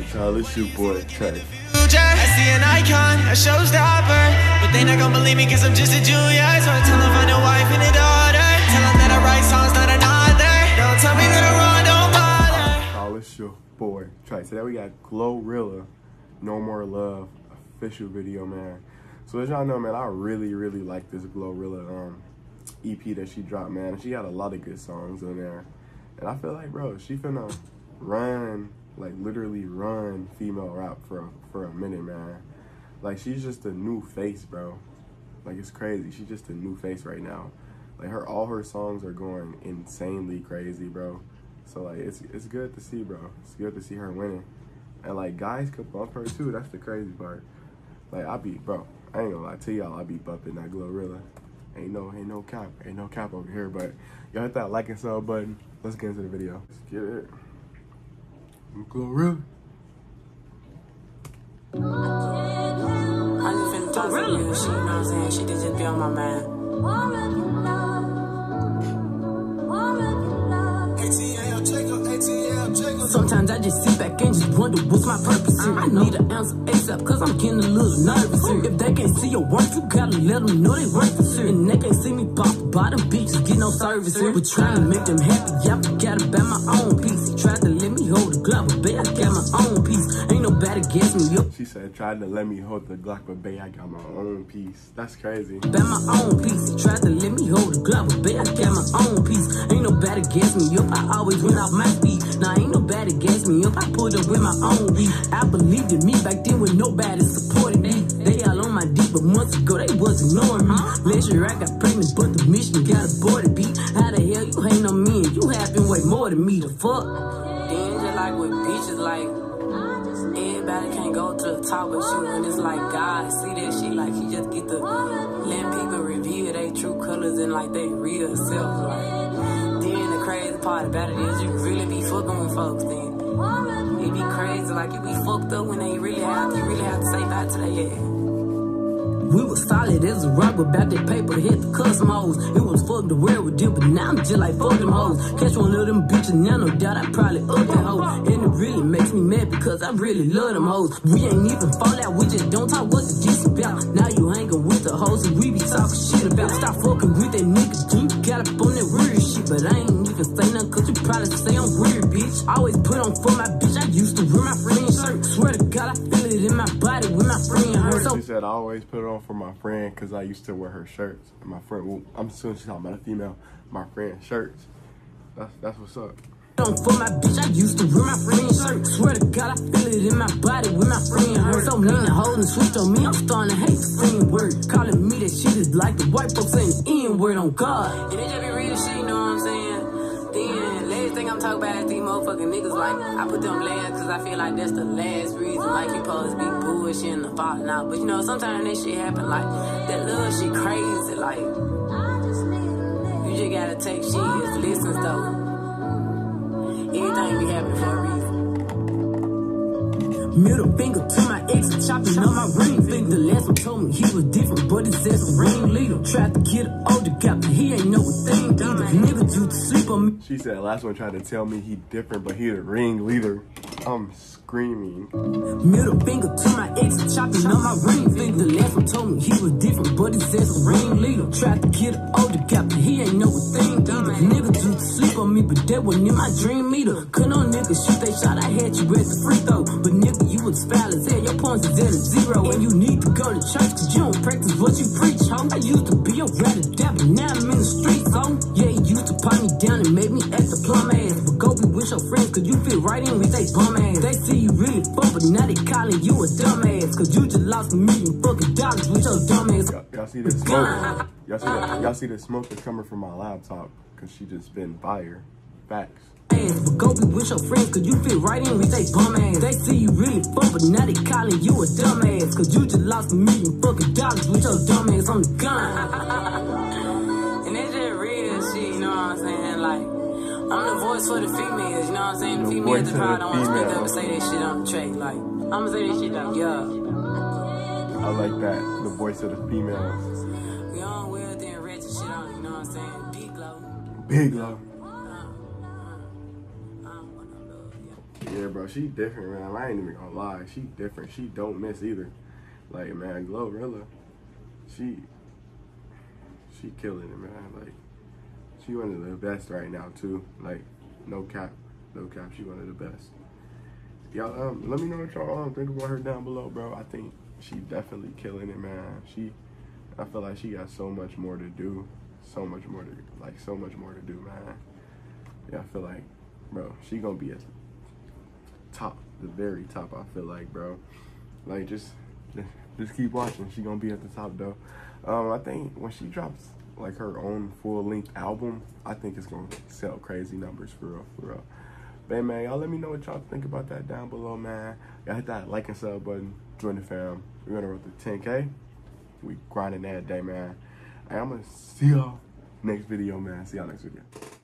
Y'all, it's your boy, Trey. I see an icon, a showstopper, but they not gonna believe me cause I'm just a junior. So I tell them find a wife and a daughter. Tell them that I write songs, not another. Don't tell me that I'm wrong, don't bother. Y'all, it's your boy, Trey. Today we got Glorilla, No More Love, official video, man. So as y'all know, man, I really like this Glorilla EP that she dropped, man. She had a lot of good songs in there. And I feel like, bro, she finna run, like literally run female rap for a minute, man. Like, she's just a new face, bro. Like, it's crazy. She's just a new face right now. Like, all her songs are going insanely crazy, bro. So like, it's good to see, bro. It's good to see her winning. And like, guys could bump her too. That's the crazy part. Like, bro, I ain't gonna lie to y'all, I be bumping that Glorilla. Ain't no cap over here. But y'all hit that like and sub button. Let's get into the video. Let's get it. Glorilla. I just finna talk to you, she, you know what I'm saying? She just be on my mind. Sometimes I just sit back and just wonder what's my purpose here. I need an answer ASAP cause I'm getting a little nervous here. If they can't see your work, you gotta let them know they work this here. And they can't see me pop the bottom bitches, get no service here. We're trying to make them happy, I forgot about my own piece. Tried to let me hold the Glock, but babe, I got my own piece. Ain't nobody gas me up. She said, tried to let me hold the Glock, but babe, I got my own piece. That's crazy. About my own piece. Tried to let me hold the Glock, but babe, I got my own piece. Ain't nobody gas me up, I always went off my feet. Now ain't nobody gas me up, I pulled up with my own beat. I believed in me back then when nobody supported me. They all on my dick, but months ago they was ignoring me. Last year I got pregnant, but the mission got aborted, beat. How the hell you hating on me and you happen way more than me, the fuck? Then just like with bitches, like everybody can't go to the top with you, and it's like God see that shit, like he just get to let people reveal their true colors and like they real self, like. Then the crazy part about it is you really be fucking with folks then. It be crazy, like you be fucked up when you really have to say bye to their ass. We was solid as a rock, but back that paper hit the custom hoes. It was fuck the world with deal, but now I'm just like fuck them hoes. Catch one of them bitches, now no doubt I probably up that hoe. And it really makes me mad because I really love them hoes. We ain't even fall out, we just don't talk what the diss about. Now you hanging with the hoes and we be talking shit about. Stop fucking with that nigga, you got up on that weird shit. But I ain't even say nothing cause you probably say I'm weird, bitch. Always put on for my bitch, I used to wear my friend's shirt. Swear to God, I feel it in my body when my friend hurt. She said, I always put it on for my friend because I used to wear her shirts. And my friend, well, I'm assuming she's talking about a female, my friend's shirts. That's what's up. For my bitch, I used to wear my friend's shirt. Swear to God, I feel it in my body when my friend hurt. So many hoes and switched on me, I'm starting to hate the friend word. Calling me that shit is like the white folks saying N-word on God. And it just be real shit, you know what I'm saying? Then, last thing I'm talking about is these motherfucking niggas, like, I put them last because I feel like that's the last reason, like, you supposed to be bullshitting and falling out. But, you know, sometimes that shit happen, like, that little shit crazy, like, you just gotta take shit as lessons, though. Everything be happening for a reason. Middle finger to my ex, chopping on my ring finger. The last one told me he was different, but he says a ringleader. Tried to get an older guy, but he ain't know a thing either. Niggas used to sleep on me. She said last one tried to tell me he different, but he the ringleader. I'm screaming. Middle finger to my ex, chopping on my ring finger. The last one told me he was different, but he says a ringleader. Tried to get an older guy, but he ain't know a thing either. Niggas used to sleep on me, but that wasn't in my dream either. Couldn't no niggas shoot they shot, I had you at the free throw. But nigga, you was foul as hell, your points is at a zero. And you need to go to church, cause you don't practice what you preach, ho. I used to be a rat of dab, but now I'm in the streets, ho. Yeah, you used to pipe me down and make me act a plum ass. But go be with your friends, cause you fit right in with they bum ass. They see you really fun, but now they calling you a dumb ass. Cause you just lost $1 million fucking dollars with your dumb ass. Y'all see this smoke? Y'all see the smoke that's coming from my laptop, cause she just been fire. Facts. But go be with your friends, cause you fit right in with they bum ass. They see you really fun, but now they calling you a dumb ass. Cause you just lost $1 million fucking dollars with your dumb ass on the gun. And it's just real shit, you know what I'm saying? Like, I'm the voice for the females, you know what I'm saying? The females that probably don't want to speak up and say that shit on the track. Like, I'ma say that shit though, yeah. I like that, the voice of the females. We on wealthy and rich and shit on, you know what I'm saying? Big low. Big low. I don't want no love, yeah. Yeah, bro, she different, man. I ain't even gonna lie. She different. She don't miss either. Like, man, Glorilla, she killing it, man. Like, she one of the best right now, too. Like, no cap. No cap. She one of the best. Y'all, let me know what y'all think about her down below, bro. I think she definitely killing it, man. I feel like she got so much more to do. So much more to do, man. Yeah, I feel like, bro, she gonna be at the top, the very top, I feel like, bro. Like, just keep watching. She gonna be at the top, though. I think when she drops, like, her own full-length album, I think it's gonna sell crazy numbers, for real, for real. But, man, y'all let me know what y'all think about that down below, man. Y'all hit that like and sub button. Join the fam. We're gonna roll to 10K. We grinding that day, man. And I'm gonna see y'all next video, man. See y'all next video.